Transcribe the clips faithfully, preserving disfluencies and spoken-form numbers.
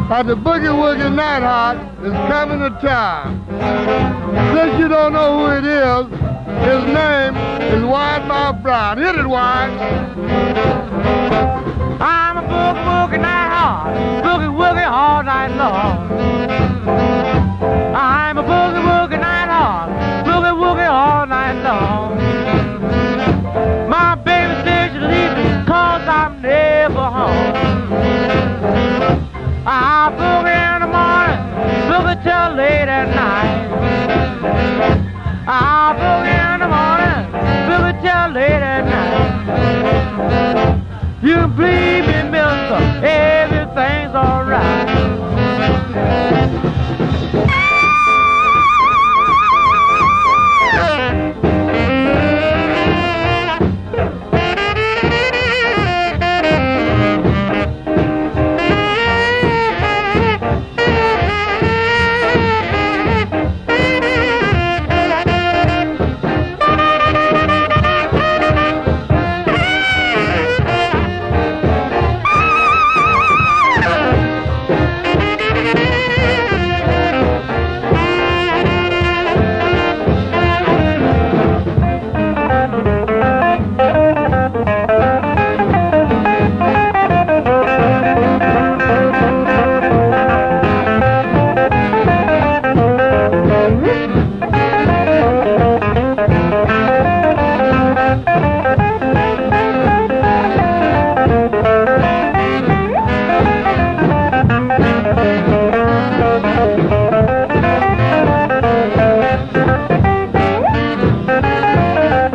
at the Boogie Woogie Nighthawk is coming to town. Since you don't know who it is, his name is Wide Mouth Brown. Hit it, Wide. I'm a Boogie Woogie Nighthawk, Boogie Woogie all night long. I'm a Boogie Woogie Nighthawk, Boogie Woogie all night long. My baby says she's leaving 'cause I'm never home. I boogie in the morning, boogie till late at night. I boogie in the morning, boogie till late at night. You believe me, mister, everything's alright.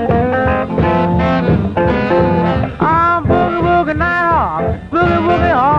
Boogie Woogie